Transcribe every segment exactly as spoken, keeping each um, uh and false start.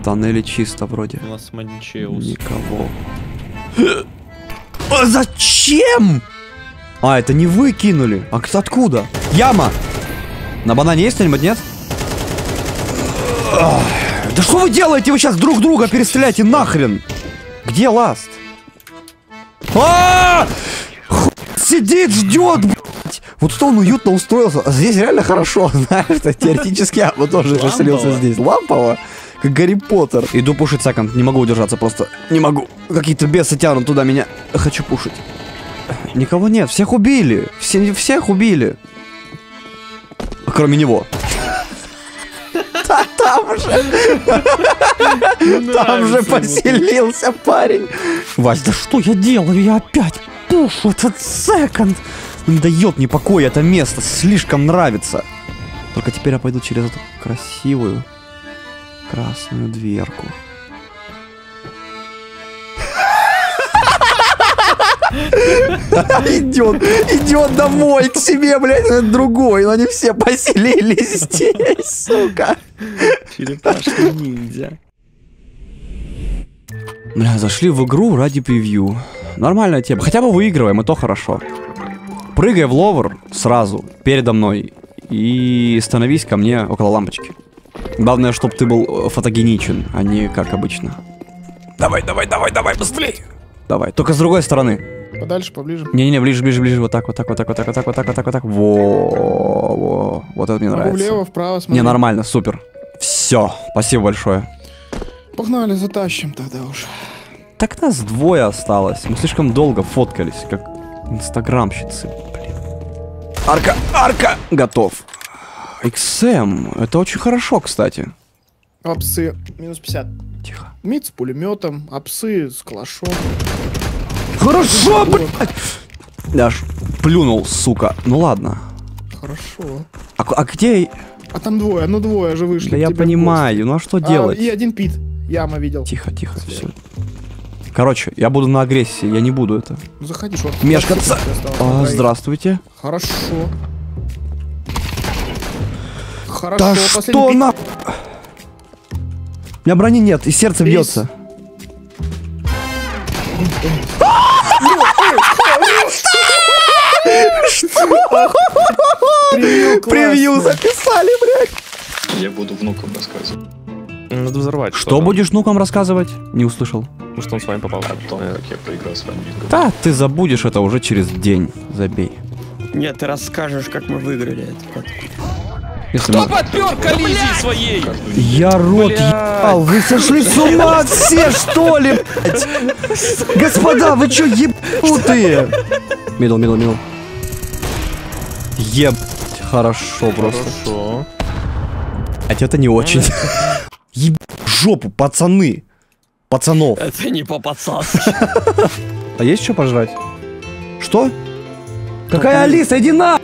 тоннеле чисто вроде. У нас Манчеус. Никого. А зачем? А, это не вы кинули. А кто откуда? Яма! На банане есть кто-нибудь, нет? Ах, да что вы делаете? Вы сейчас друг друга перестреляйте нахрен! Где ласт? А! Сидит, ждет, блядь! Вот что он уютно устроился. Здесь реально хорошо, знаешь, что теоретически я бы тоже поселился здесь. Лампово, как Гарри Поттер. Иду пушить секонд, не могу удержаться просто. Не могу. Какие-то бесы тянут туда меня. Хочу пушить. Никого нет, всех убили. Все, всех убили. Кроме него. Там же. Там же поселился парень. Вась, да что я делаю? Я опять пушу этот секонд. Не дает мне покоя это место. Слишком нравится. Только теперь я пойду через эту красивую красную дверку. Идет, идет домой к себе, блядь, другой, но они все поселились здесь, сука. Черепашки ниндзя. Бля, зашли в игру ради превью. Нормальная тема, хотя бы выигрываем, и то хорошо. Прыгай в ловер сразу, передо мной, и становись ко мне около лампочки. Главное, чтобы ты был фотогеничен, а не как обычно. Давай, давай, давай, давай, быстрее. Давай, только с другой стороны. Подальше, поближе. Не-не-не, ближе, ближе, ближе, вот так, вот так, вот так, вот так, вот так, вот так, вот так, вот так. Во, во, вот это мне Могу нравится. влево, вправо, смотри. Не, нормально, супер. Все, спасибо большое. Погнали, затащим тогда уж. Так нас двое осталось. Мы слишком долго фоткались, как инстаграмщицы. Блин. Арка, арка, готов. икс эм, это очень хорошо, кстати. Апсы, минус пятьдесят. Тихо. Мид с пулеметом, апсы с калашом. Хорошо, блядь! Я аж плюнул, сука. Ну ладно. Хорошо. А, а где... А там двое, ну двое же вышли. Да я понимаю, ну а что делать? А, и один пит. Яма видел. Тихо, тихо, все. Короче, я буду на агрессии, я не буду это. Ну заходи, шорт. Мешкаться. А, здравствуйте. Хорошо. Хорошо. Да что пит... на... У меня брони нет, и сердце Рейс. бьется. Превью записали, блядь. Я буду внукам рассказывать. Надо взорвать. Что будешь внукам рассказывать? Не услышал. Ну что он с вами попал? О том, как я проиграл с вами в игру. Да, ты забудешь это уже через день. Забей. Нет, ты расскажешь, как мы выиграли это. Если Кто мы... подпер коллизии своей? Я рот ебал, вы сошли с ума все, что ли, блядь? Господа, вы чё ебанутые? Мидл, мидл, мидл. Еб... Хорошо просто. Хорошо. А это не очень. Еб... жопу, пацаны. Пацанов. Это не по-пацански. А есть что пожрать? Что? Какая Алиса, иди на...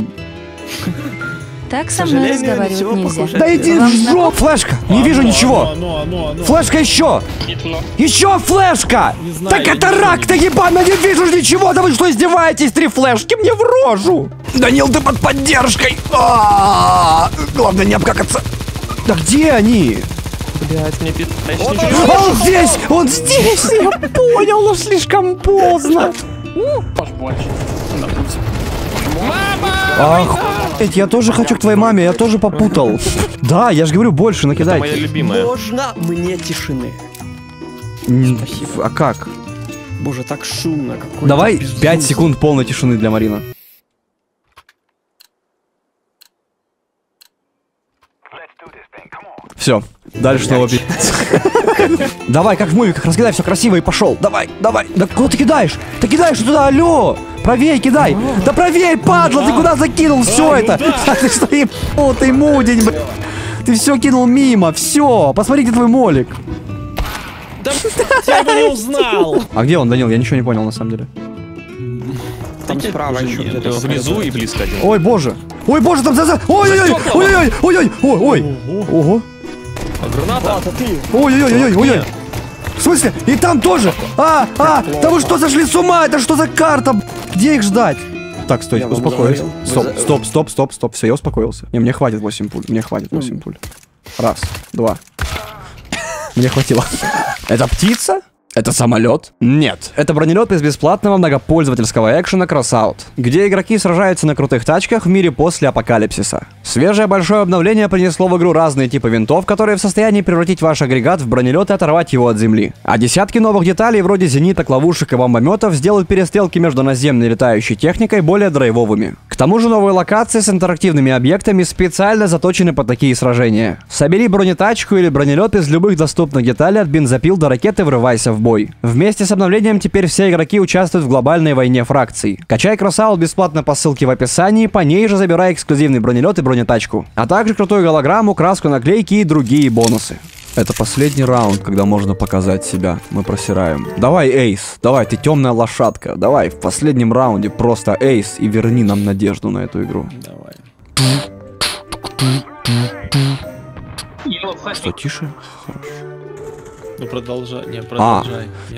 Так со мной разговаривать нельзя. Да иди в жопу! Флешка! Не вижу ничего! Флешка еще! Еще флешка! Так это рак, ты ебаный, не вижу ничего! Да вы что, издеваетесь? Три флешки мне в рожу! Данил, ты под поддержкой! Главное не обкакаться! Да где они? Блять, мне пи... Он здесь! Он здесь! Я понял, но слишком поздно! Охуеть, я тоже хочу к твоей маме, я тоже попутал. Да, я же говорю, больше накидайте. Это моя любимая. Можно мне тишины? А как? Боже, так шумно. Какой Давай пять секунд полной тишины для Марина. Все, дальше снова пи***. Давай, как в мувиках, раскидай все красиво и пошел. Давай, давай. Да куда ты кидаешь? Ты кидаешь туда, алло. Правее кидай. Да правее, падла, ты куда закинул все это? А ты что, ебанутый мудень, блядь. Ты все кинул мимо, все. Посмотри, где твой молик. Да я бы не узнал. А где он, Данил? Я ничего не понял, на самом деле. Там справа еще где-то. Внизу и близко один. Ой, боже. Ой, боже, там за... за... Ой-ой-ой, ой-ой-ой, ой-ой, ой, ой. Ого. А граната? Ой-ой-ой-ой-ой. В смысле? И там тоже? А, а, да вы что, сошли с ума? Это что за карта? Где их ждать? Так, стой, успокоюсь. Стоп, стоп, стоп, стоп, стоп. Все, я успокоился. Не, мне хватит восемь пуль. Мне хватит восемь пуль. Раз, два. Мне хватило. Это птица? Это самолет? Нет. Это бронелет из бесплатного многопользовательского экшена Crossout, где игроки сражаются на крутых тачках в мире после апокалипсиса. Свежее большое обновление принесло в игру разные типы винтов, которые в состоянии превратить ваш агрегат в бронелет и оторвать его от земли. А десятки новых деталей вроде зениток, ловушек и бомбометов сделают перестрелки между наземной летающей техникой более драйвовыми. К тому же новые локации с интерактивными объектами специально заточены под такие сражения. Собери бронетачку или бронелет из любых доступных деталей от бензопил до ракеты, врывайся в бой. Вместе с обновлением теперь все игроки участвуют в глобальной войне фракций. Качай Crossout бесплатно по ссылке в описании, по ней же забирай эксклюзивный бронелет и бронетачку. А также крутую голограмму, краску, наклейки и другие бонусы. Это последний раунд, когда можно показать себя. Мы просираем. Давай, Эйс, давай, ты темная лошадка. Давай, в последнем раунде просто Эйс и верни нам надежду на эту игру. Давай. Что, тише? Хорошо. Ну продолжай, не, продолжай. Не,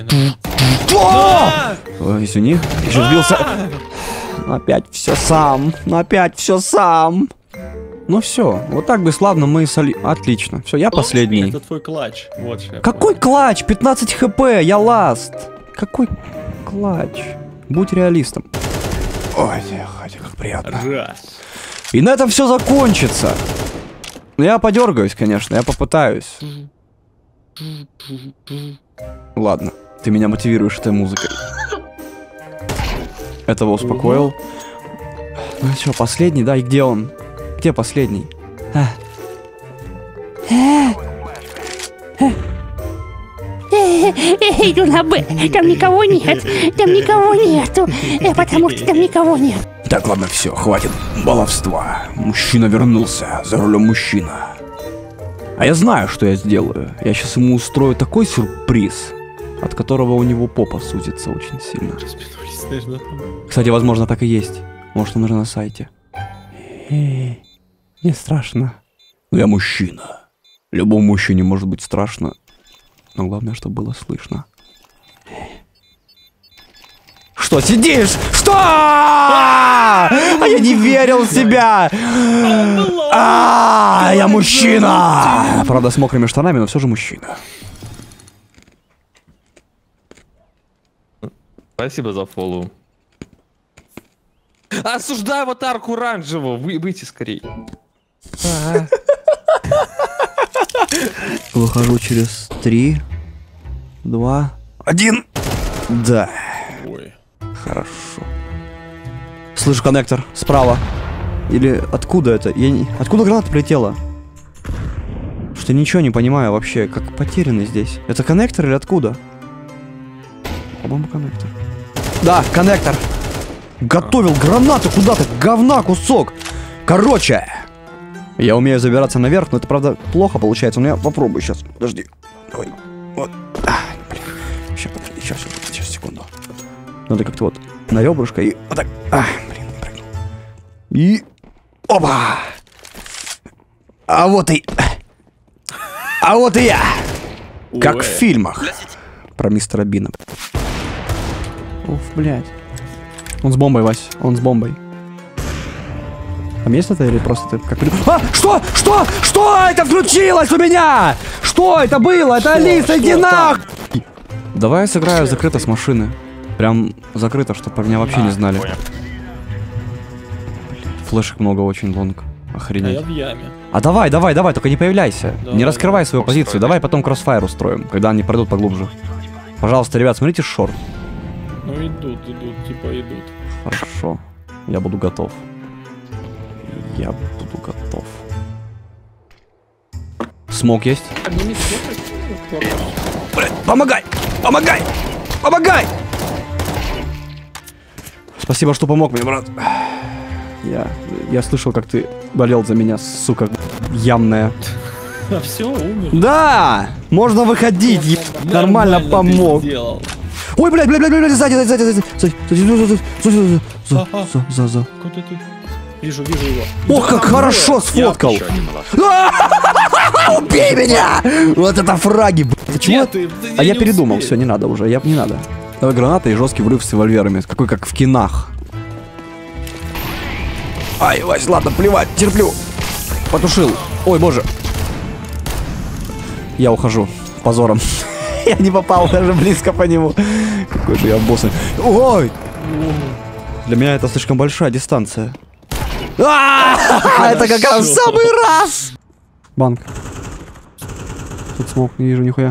Ой, извини, еще сбился. Ну, опять все сам, ну опять все сам. Ну все, вот так бы славно мы и соли... Отлично, все, я последний. Это твой клатч. Вот что. Какой клатч? пятнадцать хп, я ласт. Какой клатч? Будь реалистом. Ой, хотя как приятно. Раз. И на этом все закончится. Я подергаюсь, конечно, я попытаюсь. Ладно, ты меня мотивируешь этой музыкой. Этого успокоил. Ну что, последний, да? И где он? Где последний? А. Иду на Б, там никого нет, там никого нету, потому что там никого нет. Так, ладно, все, хватит баловства. Мужчина вернулся, за рулем мужчина. А я знаю, что я сделаю. Я сейчас ему устрою такой сюрприз, от которого у него попа сузится очень сильно. Кстати, возможно, так и есть. Может, он уже на сайте. Эй, не страшно. Но я мужчина. Любому мужчине может быть страшно. Но главное, чтобы было слышно. Что сидишь? Что? А я не верил в себя. А, я мужчина. Правда, с мокрыми штанами, но все же мужчина. Спасибо за фоллоу. Осуждаю аватарку оранжевого. Вы, выйти скорее. Выхожу через три, два, один. Да. Ой. Хорошо. Слышу коннектор справа. Или откуда это? Я не... Откуда граната прилетела? Что ничего не понимаю вообще, как потерянный здесь. Это коннектор или откуда? По-моему, коннектор. Да, коннектор. Готовил гранату куда-то, говна кусок. Короче, я умею забираться наверх, но это, правда, плохо получается. Но я попробую сейчас. Подожди. Давай. Вот. А, блин. Сейчас, подожди, сейчас, сейчас, сейчас, секунду. Надо как-то вот на ребрышко и вот так. А, блин, не прыгнул. И... Опа! А вот и... А вот и я! Как в фильмах. Про мистера Бина. Уф, блядь. Он с бомбой, Вась. Он с бомбой. Там есть это или просто ты как... А! Что? Что? Что это включилось у меня? Что это было? Это Алиса, иди нахуй! Давай я сыграю закрыто с машины. Прям закрыто, чтобы про меня вообще а, не знали. Блин, флешек много очень, лонг. Охренеть. А я в яме. А давай, давай, давай, только не появляйся. Давай, не раскрывай свою позицию. позицию. Давай потом кроссфайр устроим, когда они пройдут поглубже. Пожалуйста, ребят, смотрите шорт. Ну идут, идут, типа идут. Хорошо. Я буду готов. Я буду готов. Смок есть? Блин, помогай! Помогай! Помогай! Спасибо, что помог мне, брат. Я, я слышал, как ты болел за меня, сука, ямная. А все, умер. Да! Можно выходить, я нормально помог. Ой, блядь, блядь, блядь, блядь, сзади, сзади, сзади, сзади, сзади, сзади, сзади, за, за, за, за. Куда ты? Вижу, вижу его. Ох, как хорошо сфоткал. Убей меня! Вот это фраги, блядь. Чего? А я передумал, все, не надо уже, я не надо. Давай граната и жесткий врыв с револьверами, какой как в кинах. Ай, Вась, ладно, плевать, терплю. Потушил. Ой, боже. Я ухожу. позором. Я не попал даже близко по нему. Какой же я босс. Ой! Для меня это слишком большая дистанция. Это как раз самый раз! Банк. Тут смог, не вижу нихуя.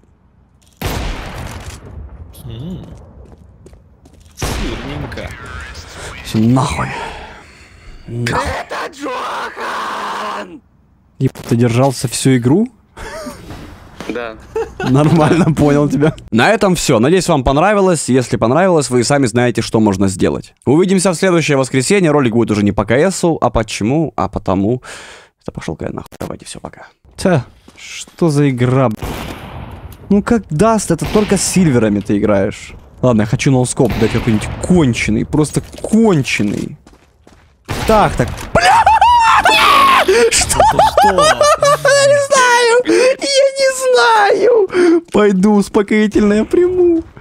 Сырненько. Все нахуй. Это Джохан! Еб, ты держался всю игру? Да. Нормально, понял тебя. На этом все. Надеюсь, вам понравилось. Если понравилось, вы сами знаете, что можно сделать. Увидимся в следующее воскресенье. Ролик будет уже не по КСу, а почему? А потому... Это пошел-ка я нахуй. Давайте, все, пока. Тя, что за игра? Ну как даст, это только с сильверами ты играешь. Ладно, я хочу ноускоп дать какой-нибудь конченый. Просто конченый. Так, так. Бля! Что? Я не знаю! Я не знаю! Пойду успокоительное приму.